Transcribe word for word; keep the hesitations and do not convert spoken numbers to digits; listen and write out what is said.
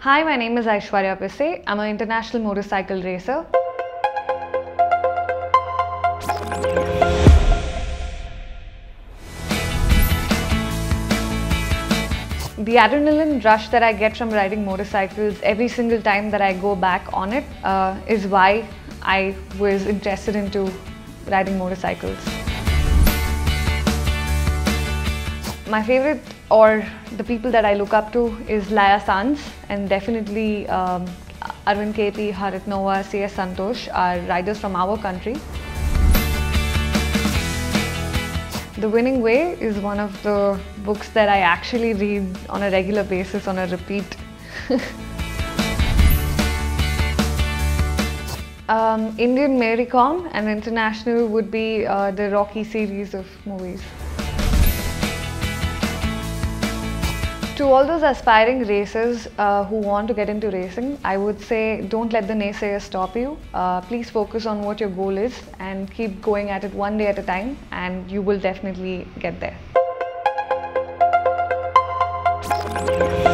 Hi, my name is Aishwarya Pisse. I'm an international motorcycle racer. The adrenaline rush that I get from riding motorcycles every single time that I go back on it uh, is why I was interested into riding motorcycles. My favorite, or the people that I look up to, is Laya Sanz, and definitely um, Arvind K P, Harit Nova, C S Santosh are riders from our country. The Winning Way is one of the books that I actually read on a regular basis, on a repeat. um, Indian Mary Kom and international would be uh, the Rocky series of movies. To all those aspiring racers uh, who want to get into racing, I would say don't let the naysayers stop you. Uh, please focus on what your goal is and keep going at it one day at a time, and you will definitely get there.